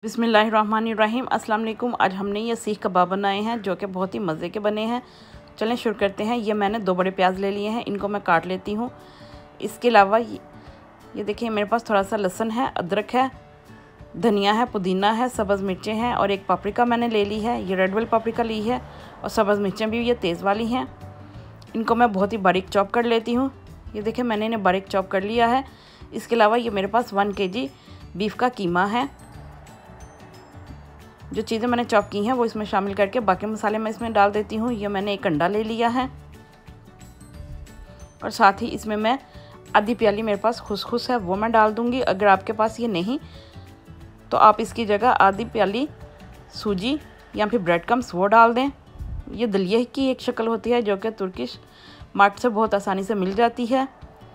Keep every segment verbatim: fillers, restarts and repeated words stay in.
बिस्मिल्लाहिर्रहमानिर्रहीम। अस्सलाम वालेकुम। आज हमने ये सीख कबाब बनाए हैं जो कि बहुत ही मज़े के बने हैं। चलें शुरू करते हैं। ये मैंने दो बड़े प्याज ले लिए हैं, इनको मैं काट लेती हूँ। इसके अलावा ये, ये देखिए मेरे पास थोड़ा सा लहसुन है, अदरक है, धनिया है, पुदीना है, सब्ज़ मिर्चें हैं और एक पापरिका मैंने ले ली है। ये रेड वेल पापरिका ली है और सब्ज़ मिर्चें भी ये तेज़ वाली हैं। इनको मैं बहुत ही बारीक चॉप कर लेती हूँ। ये देखिए मैंने इन्हें बारीक चॉप कर लिया है। इसके अलावा ये मेरे पास वन के जी बीफ का कीमा है। जो चीज़ें मैंने चॉप की हैं वो इसमें शामिल करके बाकी मसाले मैं इसमें डाल देती हूँ। ये मैंने एक अंडा ले लिया है और साथ ही इसमें मैं आधी प्याली मेरे पास खुसखुस है वो मैं डाल दूँगी। अगर आपके पास ये नहीं तो आप इसकी जगह आधी प्याली सूजी या फिर ब्रेड क्रम्स वो डाल दें। ये दलिया की एक शक्ल होती है जो कि तुर्किश मार्केट से बहुत आसानी से मिल जाती है।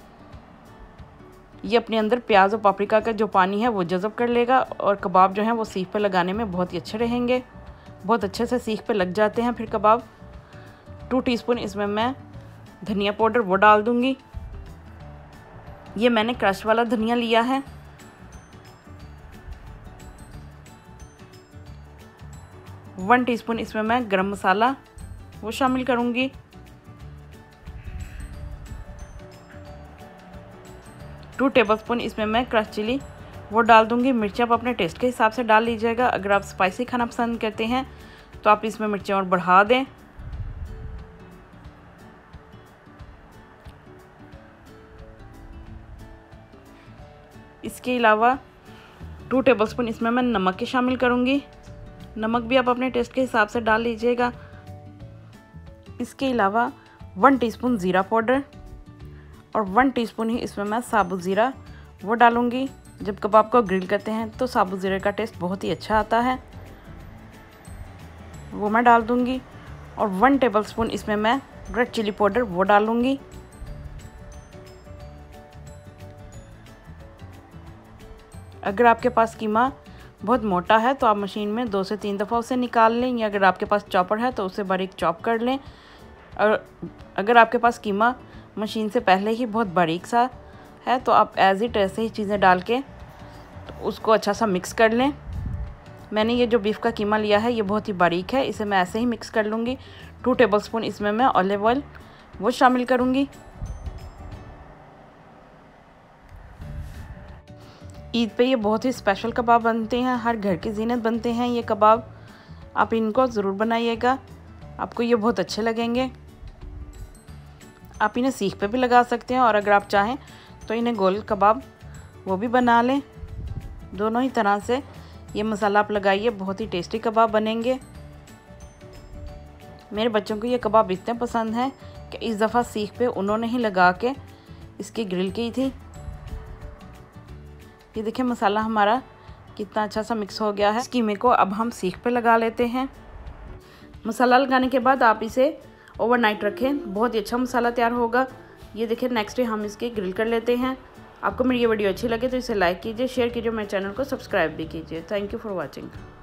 ये अपने अंदर प्याज और पापरिका का जो पानी है वो जज़ब कर लेगा और कबाब जो हैं वो सीख पे लगाने में बहुत ही अच्छे रहेंगे। बहुत अच्छे से सीख पे लग जाते हैं फिर कबाब। टू टीस्पून इसमें मैं धनिया पाउडर वो डाल दूँगी। ये मैंने क्रश वाला धनिया लिया है। वन टीस्पून इसमें मैं गरम मसाला वो शामिल करूँगी। टू टेबलस्पून इसमें मैं क्रश चिली वो डाल दूंगी। मिर्ची आप अपने टेस्ट के हिसाब से डाल लीजिएगा। अगर आप स्पाइसी खाना पसंद करते हैं तो आप इसमें मिर्चें और बढ़ा दें। इसके अलावा टू टेबलस्पून इसमें मैं नमक के शामिल करूंगी। नमक भी आप अपने टेस्ट के हिसाब से डाल लीजिएगा। इसके अलावा वन टीस्पून ज़ीरा पाउडर और वन टीस्पून ही इसमें मैं साबुत ज़ीरा वो डालूंगी। जब कबाब को ग्रिल करते हैं तो साबुत ज़ीरे का टेस्ट बहुत ही अच्छा आता है, वो मैं डाल दूंगी। और वन टेबलस्पून इसमें मैं रेड चिली पाउडर वो डालूंगी। अगर आपके पास कीमा बहुत मोटा है तो आप मशीन में दो से तीन दफ़ा उसे निकाल लें, या अगर आपके पास चॉपर है तो उसे बारीक चॉप कर लें। और अगर आपके पास कीमा मशीन से पहले ही बहुत बारीक सा है तो आप एज इट ऐसे ही चीज़ें डाल के तो उसको अच्छा सा मिक्स कर लें। मैंने ये जो बीफ का कीमा लिया है ये बहुत ही बारीक है, इसे मैं ऐसे ही मिक्स कर लूँगी। टू टेबलस्पून इसमें मैं ऑलिव ऑयल वो शामिल करूँगी। ईद पे ये बहुत ही स्पेशल कबाब बनते हैं, हर घर की ज़ीनत बनते हैं ये कबाब। आप इनको ज़रूर बनाइएगा, आपको ये बहुत अच्छे लगेंगे। आप इन्हें सीख पे भी लगा सकते हैं और अगर आप चाहें तो इन्हें गोल कबाब वो भी बना लें। दोनों ही तरह से ये मसाला आप लगाइए, बहुत ही टेस्टी कबाब बनेंगे। मेरे बच्चों को ये कबाब इतने पसंद हैं कि इस दफ़ा सीख पे उन्होंने ही लगा के इसकी ग्रिल की थी। ये देखिए मसाला हमारा कितना अच्छा सा मिक्स हो गया है। इस कीमे को अब हम सीख पे लगा लेते हैं। मसाला लगाने के बाद आप इसे ओवरनाइट रखें, बहुत ही अच्छा मसाला तैयार होगा। ये देखिए नेक्स्ट डे हम इसके ग्रिल कर लेते हैं। आपको मेरी ये वीडियो अच्छी लगे तो इसे लाइक कीजिए, शेयर कीजिए, मेरे चैनल को सब्सक्राइब भी कीजिए। Thank you for watching.